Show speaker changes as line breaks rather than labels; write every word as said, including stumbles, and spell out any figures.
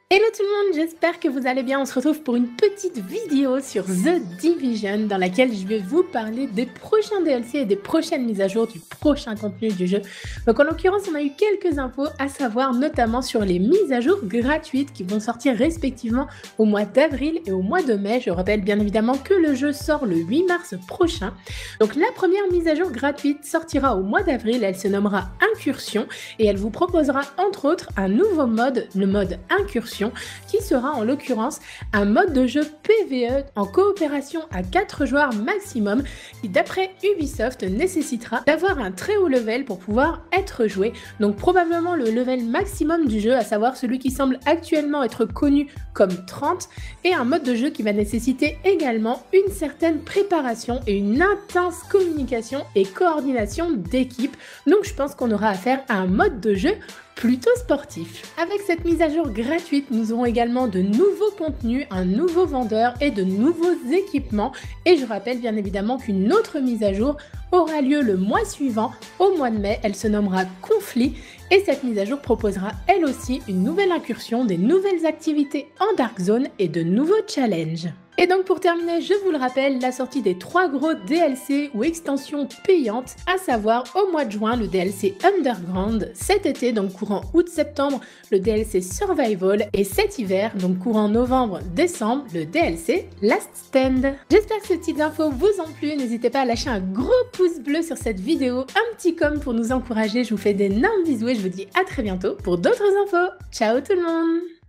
Hello tout le monde, j'espère que vous allez bien. On se retrouve pour une petite vidéo sur The Division dans laquelle je vais vous parler des prochains D L C et des prochaines mises à jour du prochain contenu du jeu. Donc en l'occurrence, on a eu quelques infos à savoir, notamment sur les mises à jour gratuites qui vont sortir respectivement au mois d'avril et au mois de mai. Je rappelle bien évidemment que le jeu sort le huit mars prochain. Donc la première mise à jour gratuite sortira au mois d'avril, elle se nommera Incursion et elle vous proposera entre autres un nouveau mode, le mode Incursion, qui sera en l'occurrence un mode de jeu P V E en coopération à quatre joueurs maximum qui d'après Ubisoft nécessitera d'avoir un très haut level pour pouvoir être joué, donc probablement le level maximum du jeu, à savoir celui qui semble actuellement être connu comme trente, et un mode de jeu qui va nécessiter également une certaine préparation et une intense communication et coordination d'équipe. Donc je pense qu'on aura affaire à un mode de jeu plutôt sportif. Avec cette mise à jour gratuite, nous aurons également de nouveaux contenus, un nouveau vendeur et de nouveaux équipements. Et je rappelle bien évidemment qu'une autre mise à jour aura lieu le mois suivant, au mois de mai. Elle se nommera Conflit et cette mise à jour proposera elle aussi une nouvelle incursion, des nouvelles activités en Dark Zone et de nouveaux challenges. Et donc pour terminer, je vous le rappelle, la sortie des trois gros D L C ou extensions payantes, à savoir au mois de juin le D L C Underground, cet été donc courant août-septembre le D L C Survival et cet hiver donc courant novembre-décembre le D L C Last Stand. J'espère que ces petites infos vous ont plu, n'hésitez pas à lâcher un gros pouce bleu sur cette vidéo, un petit com pour nous encourager, je vous fais d'énormes bisous et je vous dis à très bientôt pour d'autres infos. Ciao tout le monde!